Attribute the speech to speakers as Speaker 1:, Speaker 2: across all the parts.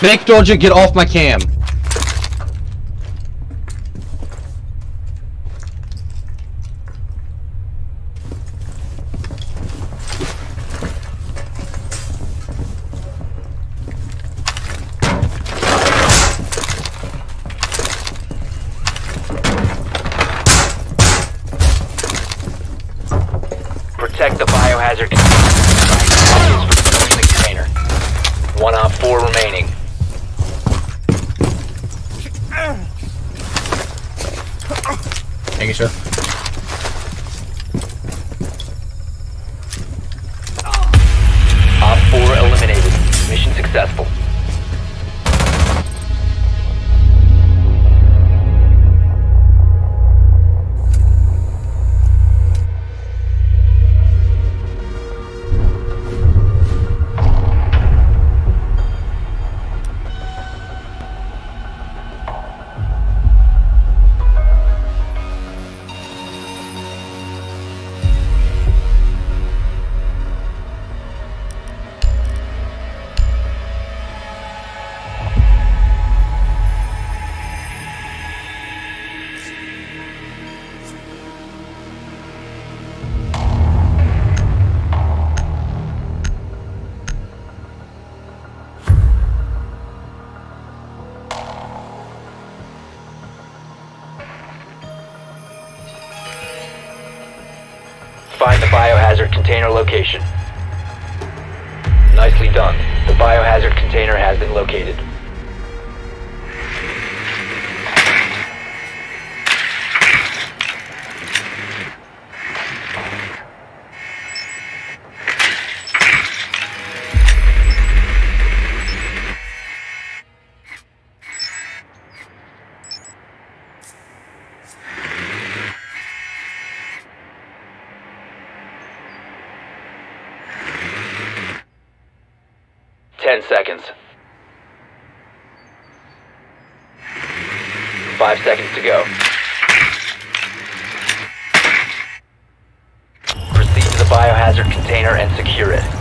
Speaker 1: Fake Doja, get off my cam.
Speaker 2: Protect the biohazard container. 1 op 4 remaining.
Speaker 1: Thank you, sir.
Speaker 2: Op 4 eliminated. Mission successful. Find the biohazard container location. Nicely done. The biohazard container has been located. Seconds. 5 seconds to go. Proceed to the biohazard container and secure it.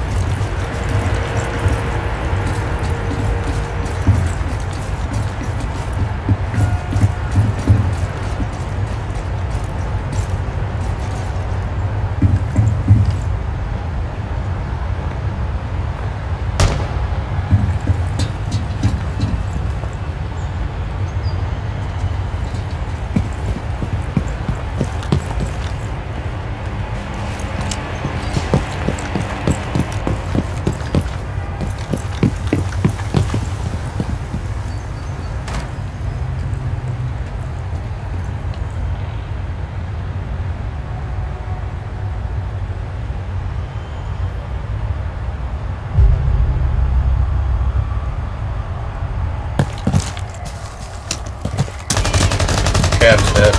Speaker 1: Cam's dead.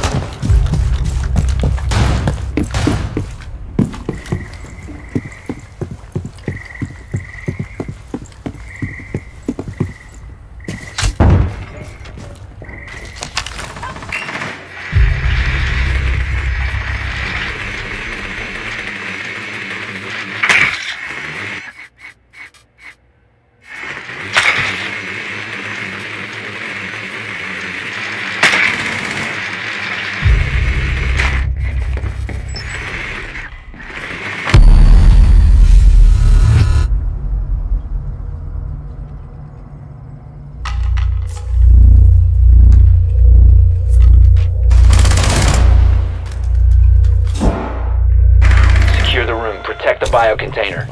Speaker 1: Protect the bio container.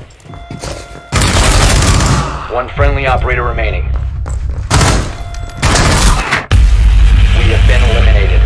Speaker 1: 1 friendly operator remaining. We have been eliminated.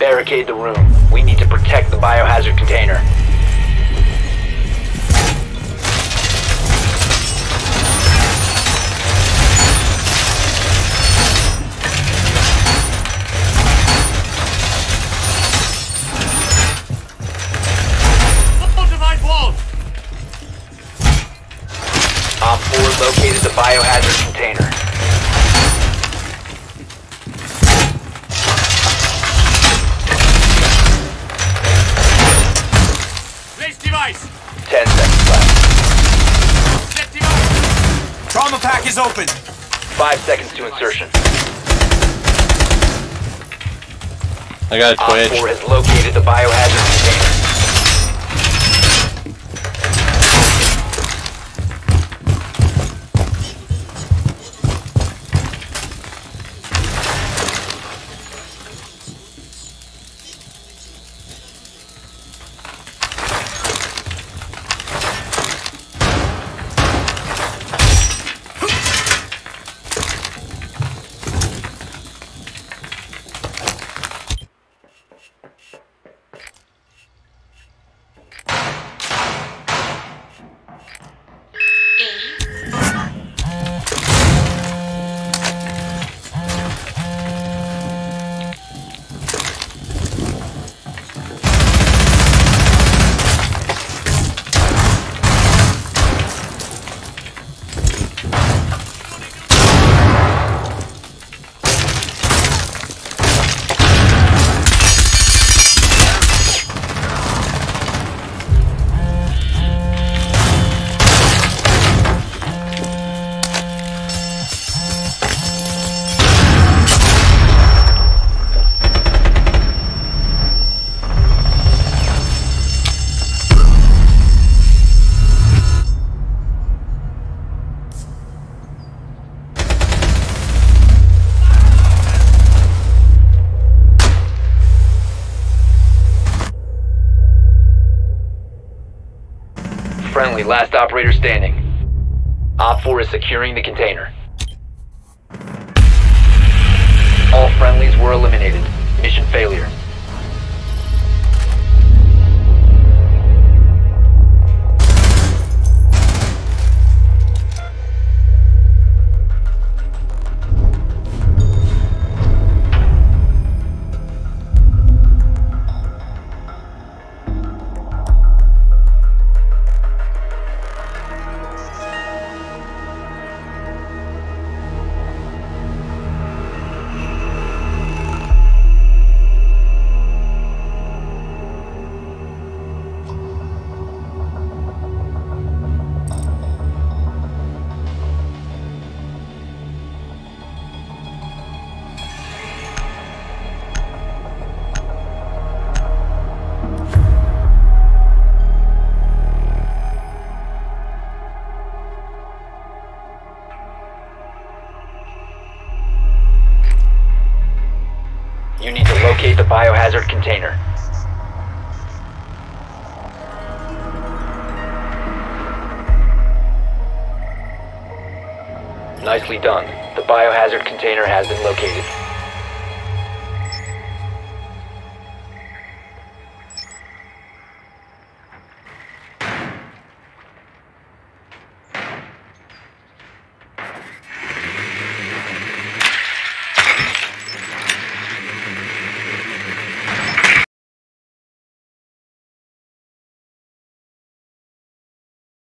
Speaker 2: Barricade the room. We need to protect the biohazard container. Op 4 located the biohazard container.
Speaker 3: Place device.
Speaker 2: 10 seconds left.
Speaker 3: Set device.
Speaker 4: Trauma pack is open.
Speaker 2: 5 seconds to insertion.
Speaker 5: I got a
Speaker 2: Op
Speaker 5: twitch.
Speaker 2: 4 has located the biohazard container. Friendly, last operator standing. Op 4 is securing the container. All friendlies were eliminated. Mission failure. You need to locate the biohazard container. Nicely done. The biohazard container has been located.